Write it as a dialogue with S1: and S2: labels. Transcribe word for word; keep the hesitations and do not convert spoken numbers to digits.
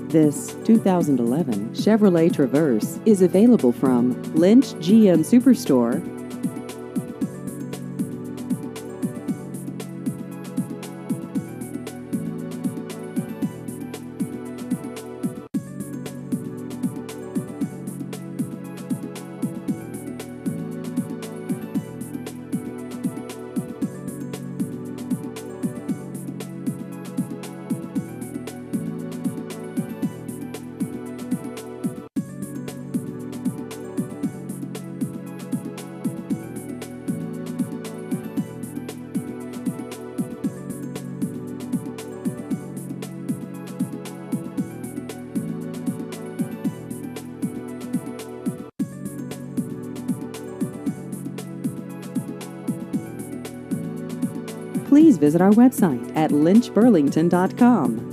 S1: This two thousand eleven Chevrolet Traverse is available from Lynch G M Superstore. Please visit our website at lynch burlington dot com.